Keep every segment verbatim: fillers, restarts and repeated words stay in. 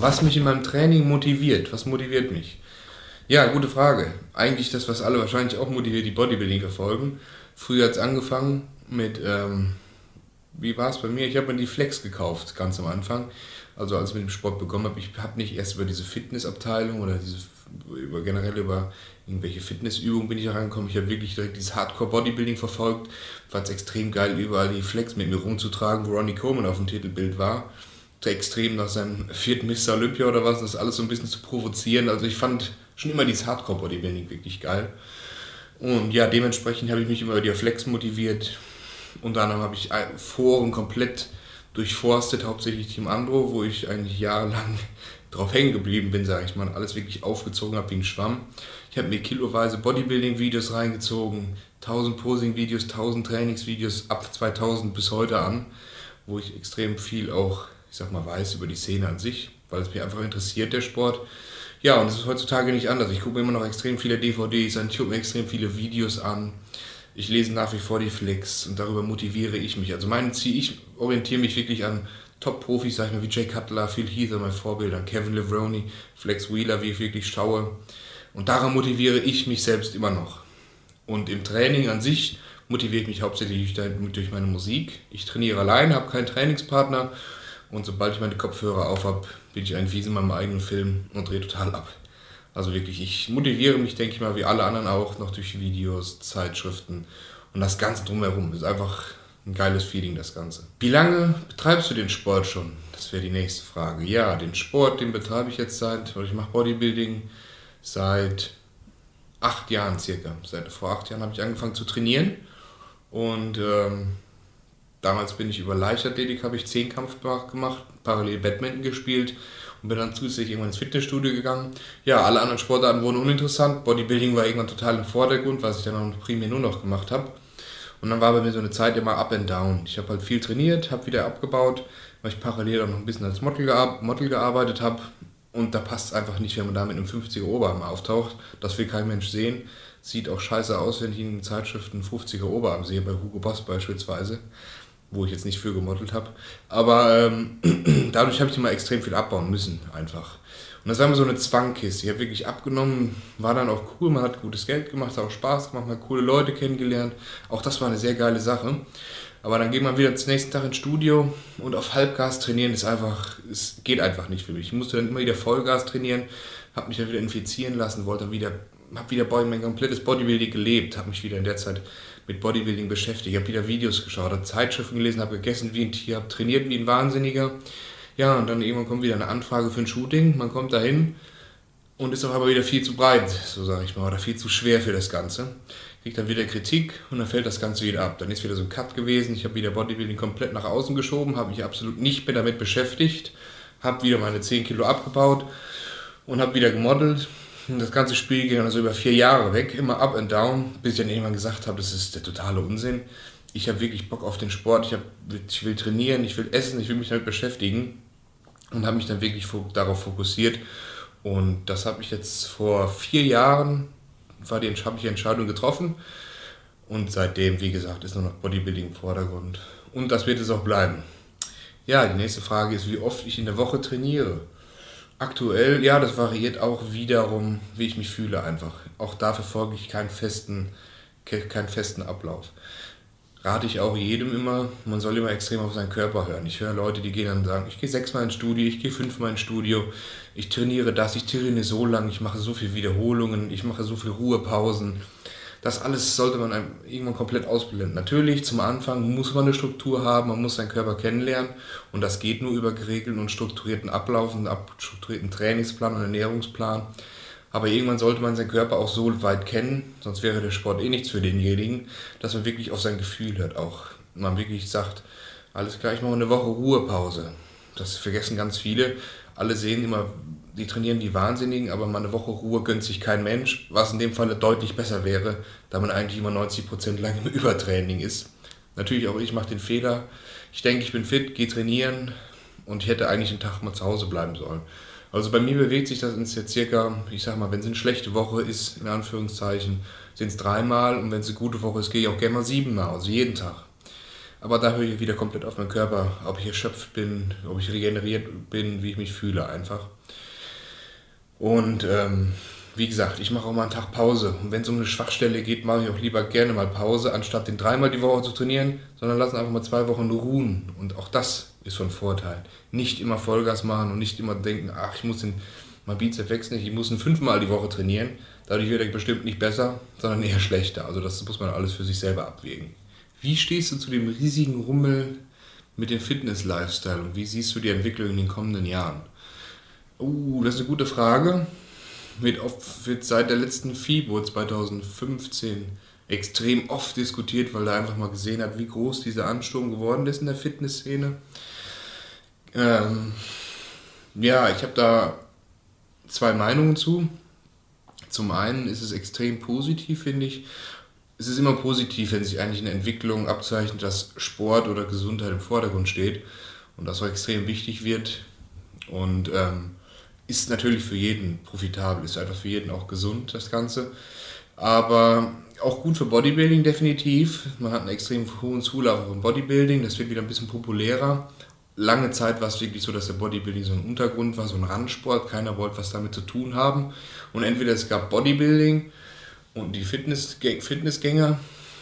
Was mich in meinem Training motiviert, was motiviert mich? Ja, gute Frage. Eigentlich das, was alle wahrscheinlich auch motiviert, die Bodybuilding verfolgen. Früher hat es angefangen mit, ähm, wie war es bei mir? Ich habe mir die Flex gekauft, ganz am Anfang. Also als ich mit dem Sport begonnen habe, ich habe nicht erst über diese Fitnessabteilung oder diese, über, generell über irgendwelche Fitnessübungen bin ich da reingekommen. Ich habe wirklich direkt dieses Hardcore-Bodybuilding verfolgt. Fand es extrem geil, überall die Flex mit mir rumzutragen, wo Ronnie Coleman auf dem Titelbild war. Extrem nach seinem vierten Mister Olympia oder was, das alles so ein bisschen zu provozieren. Also ich fand schon immer dieses Hardcore-Bodybuilding wirklich geil. Und ja, dementsprechend habe ich mich immer über die Flex motiviert. Unter anderem habe ich Foren komplett durchforstet, hauptsächlich Team Andro, wo ich eigentlich jahrelang drauf hängen geblieben bin, sage ich mal, alles wirklich aufgezogen habe wie ein Schwamm. Ich habe mir kiloweise Bodybuilding-Videos reingezogen, tausend Posing-Videos, tausend Trainingsvideos ab zweitausend bis heute an, wo ich extrem viel auch, ich sag mal, weiß über die Szene an sich, weil es mich einfach interessiert, der Sport. Ja, und es ist heutzutage nicht anders. Ich gucke mir immer noch extrem viele D V Ds an, ich gucke mir extrem viele Videos an. Ich lese nach wie vor die Flex und darüber motiviere ich mich. Also mein Ziel, ich orientiere mich wirklich an Top-Profis, sag ich mal, wie Jay Cutler, Phil Heath, mein Vorbild, an Kevin Levrone, Flex Wheeler, wie ich wirklich schaue. Und daran motiviere ich mich selbst immer noch. Und im Training an sich motiviere ich mich hauptsächlich durch meine Musik. Ich trainiere allein, habe keinen Trainingspartner. Und sobald ich meine Kopfhörer auf habe, bin ich ein Wies in meinem eigenen Film und drehe total ab. Also wirklich, ich motiviere mich, denke ich mal, wie alle anderen auch, noch durch Videos, Zeitschriften und das Ganze drumherum. Das ist einfach ein geiles Feeling, das Ganze. Wie lange betreibst du den Sport schon? Das wäre die nächste Frage. Ja, den Sport, den betreibe ich jetzt seit, oder ich mache Bodybuilding seit acht Jahren circa. Seit vor acht Jahren habe ich angefangen zu trainieren und ähm, damals bin ich über Leichtathletik, habe ich Zehnkampf gemacht, parallel Badminton gespielt und bin dann zusätzlich irgendwann ins Fitnessstudio gegangen. Ja, alle anderen Sportarten wurden uninteressant. Bodybuilding war irgendwann total im Vordergrund, was ich dann auch primär nur noch gemacht habe. Und dann war bei mir so eine Zeit immer up and down. Ich habe halt viel trainiert, habe wieder abgebaut, weil ich parallel auch noch ein bisschen als Model, gear- Model gearbeitet habe. Und da passt es einfach nicht, wenn man da mit einem fünfziger Oberarm auftaucht. Das will kein Mensch sehen. Sieht auch scheiße aus, wenn ich in den Zeitschriften einen fünfziger Oberarm sehe, bei Hugo Boss beispielsweise, wo ich jetzt nicht für gemodelt habe. Aber ähm, dadurch habe ich immer extrem viel abbauen müssen, einfach. Und das war immer so eine Zwangkiste. Ich habe wirklich abgenommen, war dann auch cool, man hat gutes Geld gemacht, hat auch Spaß gemacht, man hat coole Leute kennengelernt. Auch das war eine sehr geile Sache. Aber dann geht man wieder zum nächsten Tag ins Studio und auf Halbgas trainieren ist einfach, es geht einfach nicht für mich. Ich musste dann immer wieder Vollgas trainieren, habe mich dann wieder infizieren lassen, wollte dann wieder, habe wieder mein komplettes Bodybuilding gelebt, habe mich wieder in der Zeit mit Bodybuilding beschäftigt, habe wieder Videos geschaut, habe Zeitschriften gelesen, habe gegessen wie ein Tier, habe trainiert wie ein Wahnsinniger. Ja, und dann irgendwann kommt wieder eine Anfrage für ein Shooting, man kommt dahin und ist auf einmal wieder viel zu breit, so sage ich mal, oder viel zu schwer für das Ganze. Kriegt dann wieder Kritik und dann fällt das Ganze wieder ab. Dann ist wieder so ein Cut gewesen, ich habe wieder Bodybuilding komplett nach außen geschoben, habe mich absolut nicht mehr damit beschäftigt, habe wieder meine zehn Kilo abgebaut und habe wieder gemodelt. Und das ganze Spiel ging dann also über vier Jahre weg, immer up and down, bis ich dann irgendwann gesagt habe, das ist der totale Unsinn. Ich habe wirklich Bock auf den Sport, ich, hab, ich will trainieren, ich will essen, ich will mich damit beschäftigen und habe mich dann wirklich darauf fokussiert. Und das habe ich jetzt vor vier Jahren, war die, habe ich die Entscheidung getroffen und seitdem, wie gesagt, ist nur noch Bodybuilding im Vordergrund. Und das wird es auch bleiben. Ja, die nächste Frage ist, wie oft ich in der Woche trainiere. Aktuell, ja, das variiert auch wiederum, wie ich mich fühle einfach. Auch dafür folge ich keinen festen, keinen festen Ablauf. Rate ich auch jedem immer, man soll immer extrem auf seinen Körper hören. Ich höre Leute, die gehen dann und sagen, ich gehe sechsmal ins Studio, ich gehe fünfmal ins Studio, ich trainiere das, ich trainiere so lang, ich mache so viele Wiederholungen, ich mache so viele Ruhepausen. Das alles sollte man irgendwann komplett ausblenden. Natürlich, zum Anfang muss man eine Struktur haben, man muss seinen Körper kennenlernen und das geht nur über geregelten und strukturierten Ablauf, einen strukturierten Trainingsplan und Ernährungsplan. Aber irgendwann sollte man seinen Körper auch so weit kennen, sonst wäre der Sport eh nichts für denjenigen, dass man wirklich auf sein Gefühl hört. Auch man wirklich sagt, alles klar, ich mache eine Woche Ruhepause. Das vergessen ganz viele. Alle sehen immer, die trainieren wie Wahnsinnigen, aber mal eine Woche Ruhe gönnt sich kein Mensch, was in dem Fall deutlich besser wäre, da man eigentlich immer neunzig Prozent lang im Übertraining ist. Natürlich auch ich mache den Fehler. Ich denke, ich bin fit, gehe trainieren und ich hätte eigentlich einen Tag mal zu Hause bleiben sollen. Also bei mir bewegt sich das ins jetzt circa, ich sag mal, wenn es eine schlechte Woche ist, in Anführungszeichen, sind es dreimal und wenn es eine gute Woche ist, gehe ich auch gerne mal siebenmal, also jeden Tag. Aber da höre ich wieder komplett auf meinen Körper, ob ich erschöpft bin, ob ich regeneriert bin, wie ich mich fühle einfach. Und ähm, wie gesagt, ich mache auch mal einen Tag Pause. Und wenn es um eine Schwachstelle geht, mache ich auch lieber gerne mal Pause, anstatt den dreimal die Woche zu trainieren, sondern lassen einfach mal zwei Wochen ruhen. Und auch das ist von Vorteil. Nicht immer Vollgas machen und nicht immer denken, ach, ich muss den, mein Bizeps wächst nicht, ich muss ihn fünfmal die Woche trainieren. Dadurch wird er bestimmt nicht besser, sondern eher schlechter. Also das muss man alles für sich selber abwägen. Wie stehst du zu dem riesigen Rummel mit dem Fitness-Lifestyle und wie siehst du die Entwicklung in den kommenden Jahren? Uh, das ist eine gute Frage. Wird, oft, wird seit der letzten FIBO zwanzig fünfzehn extrem oft diskutiert, weil er einfach mal gesehen hat, wie groß dieser Ansturm geworden ist in der Fitnessszene. Ähm, ja, ich habe da zwei Meinungen zu. Zum einen ist es extrem positiv, finde ich. Es ist immer positiv, wenn sich eigentlich eine Entwicklung abzeichnet, dass Sport oder Gesundheit im Vordergrund steht und das auch extrem wichtig wird und ähm, ist natürlich für jeden profitabel, ist einfach für jeden auch gesund, das Ganze. Aber auch gut für Bodybuilding definitiv. Man hat einen extrem hohen Zulauf im Bodybuilding, das wird wieder ein bisschen populärer. Lange Zeit war es wirklich so, dass der Bodybuilding so ein Untergrund war, so ein Randsport. Keiner wollte was damit zu tun haben. Und entweder es gab Bodybuilding und die Fitness, Fitnessgänger.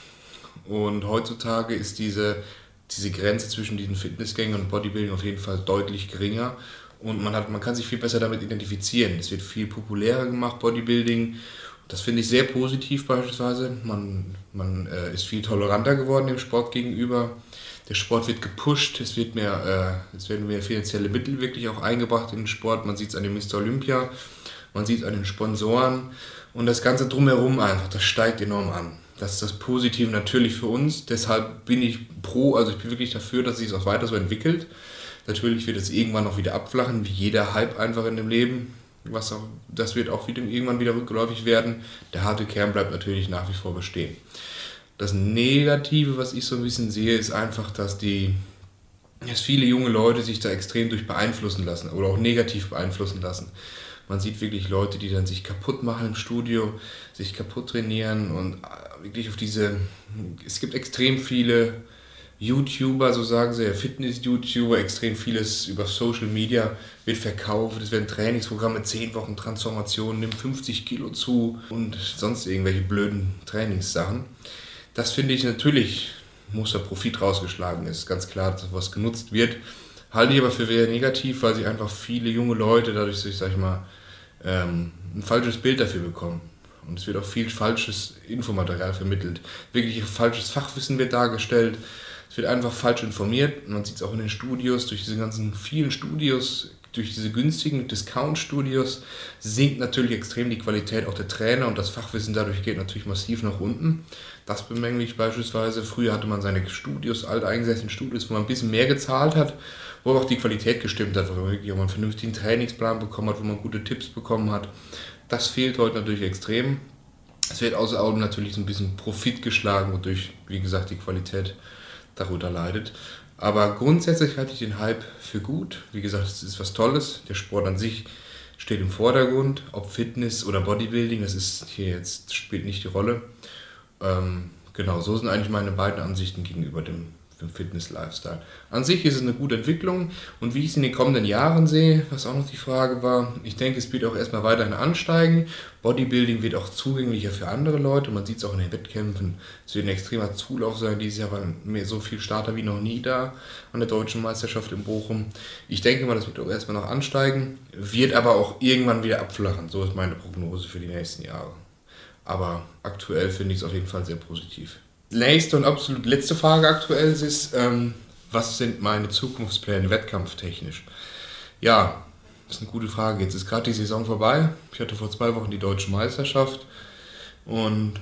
Und heutzutage ist diese, diese Grenze zwischen diesen Fitnessgängern und Bodybuilding auf jeden Fall deutlich geringer. Und man, hat, man kann sich viel besser damit identifizieren. Es wird viel populärer gemacht, Bodybuilding. Das finde ich sehr positiv beispielsweise. Man, man äh, ist viel toleranter geworden dem Sport gegenüber. Der Sport wird gepusht, es, wird mehr, äh, es werden mehr finanzielle Mittel wirklich auch eingebracht in den Sport. Man sieht es an dem Mister Olympia, man sieht es an den Sponsoren und das Ganze drumherum einfach, das steigt enorm an. Das ist das Positive natürlich für uns, deshalb bin ich pro, also ich bin wirklich dafür, dass sich es auch weiter so entwickelt. Natürlich wird es irgendwann auch wieder abflachen, wie jeder Hype einfach in dem Leben. Was auch, das wird auch wieder, irgendwann wieder rückläufig werden. Der harte Kern bleibt natürlich nach wie vor bestehen. Das Negative, was ich so ein bisschen sehe, ist einfach, dass, die, dass viele junge Leute sich da extrem durch beeinflussen lassen oder auch negativ beeinflussen lassen. Man sieht wirklich Leute, die dann sich kaputt machen im Studio, sich kaputt trainieren und wirklich auf diese... Es gibt extrem viele YouTuber, so sagen sie, Fitness-YouTuber, extrem vieles über Social Media wird verkauft. Es werden Trainingsprogramme, zehn Wochen Transformation, nimm fünfzig Kilo zu und sonst irgendwelche blöden Trainingssachen. Das finde ich natürlich, muss der Profit rausgeschlagen ist, ganz klar, dass was genutzt wird. Halte ich aber für sehr negativ, weil sich einfach viele junge Leute dadurch, sag ich mal, ähm, ein falsches Bild dafür bekommen. Und es wird auch viel falsches Infomaterial vermittelt. Wirklich falsches Fachwissen wird dargestellt. Es wird einfach falsch informiert. Man sieht es auch in den Studios, durch diese ganzen vielen Studios, durch diese günstigen Discount-Studios sinkt natürlich extrem die Qualität auch der Trainer und das Fachwissen dadurch geht natürlich massiv nach unten. Das bemängle ich beispielsweise. Früher hatte man seine Studios, alteingesessenen Studios, wo man ein bisschen mehr gezahlt hat, wo aber auch die Qualität gestimmt hat, wo man wirklich auch mal einen vernünftigen Trainingsplan bekommen hat, wo man gute Tipps bekommen hat. Das fehlt heute natürlich extrem. Es wird außer Augen natürlich so ein bisschen Profit geschlagen, wodurch, wie gesagt, die Qualität darunter leidet. Aber grundsätzlich halte ich den Hype für gut. Wie gesagt, es ist was Tolles. Der Sport an sich steht im Vordergrund. Ob Fitness oder Bodybuilding, das ist hier jetzt, spielt nicht die Rolle. Ähm, genau, so sind eigentlich meine beiden Ansichten gegenüber dem, dem Fitness-Lifestyle. An sich ist es eine gute Entwicklung und wie ich es in den kommenden Jahren sehe, was auch noch die Frage war, ich denke, es wird auch erstmal weiterhin ansteigen. Bodybuilding wird auch zugänglicher für andere Leute, man sieht es auch in den Wettkämpfen. Es wird ein extremer Zulauf sein, dieses Jahr waren mehr so viele Starter wie noch nie da an der Deutschen Meisterschaft in Bochum. Ich denke mal, das wird auch erstmal noch ansteigen, wird aber auch irgendwann wieder abflachen. So ist meine Prognose für die nächsten Jahre. Aber aktuell finde ich es auf jeden Fall sehr positiv. Nächste und absolut letzte Frage aktuell ist, ähm, was sind meine Zukunftspläne wettkampftechnisch? Ja, das ist eine gute Frage. Jetzt ist gerade die Saison vorbei. Ich hatte vor zwei Wochen die Deutsche Meisterschaft und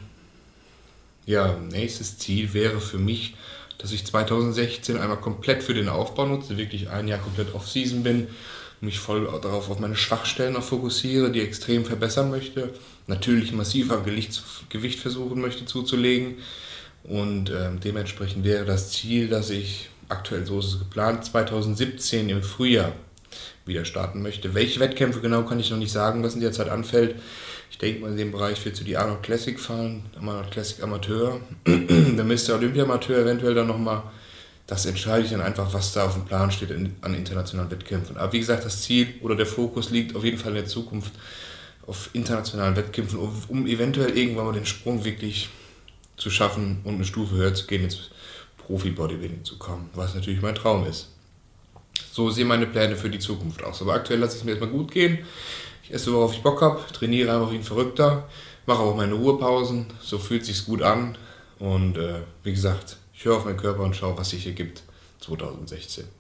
ja, nächstes Ziel wäre für mich, dass ich zwanzig sechzehn einmal komplett für den Aufbau nutze, wirklich ein Jahr komplett Off-Season bin, mich voll darauf auf meine Schwachstellen auch fokussiere, die extrem verbessern möchte, natürlich massiv am Gewicht versuchen möchte zuzulegen und äh, dementsprechend wäre das Ziel, dass ich, aktuell so ist es geplant, zwanzig siebzehn im Frühjahr wieder starten möchte. Welche Wettkämpfe genau kann ich noch nicht sagen, was in der Zeit anfällt. Ich denke mal, in dem Bereich wird zu die Arnold Classic fahren, Arnold Classic Amateur, der Mister Olympia Amateur eventuell dann nochmal das entscheide ich dann einfach, was da auf dem Plan steht in, an internationalen Wettkämpfen. Aber wie gesagt, das Ziel oder der Fokus liegt auf jeden Fall in der Zukunft auf internationalen Wettkämpfen, um, um eventuell irgendwann mal den Sprung wirklich zu schaffen und eine Stufe höher zu gehen, ins Profi-Bodybuilding zu kommen, was natürlich mein Traum ist. So sehen meine Pläne für die Zukunft aus. Aber aktuell lasse ich es mir erstmal gut gehen. Ich esse, worauf ich Bock habe, trainiere einfach wie ein Verrückter, mache auch meine Ruhepausen, so fühlt es sich gut an. Und äh, wie gesagt, ich höre auf meinen Körper und schaue, was sich hier gibt zwanzig sechzehn.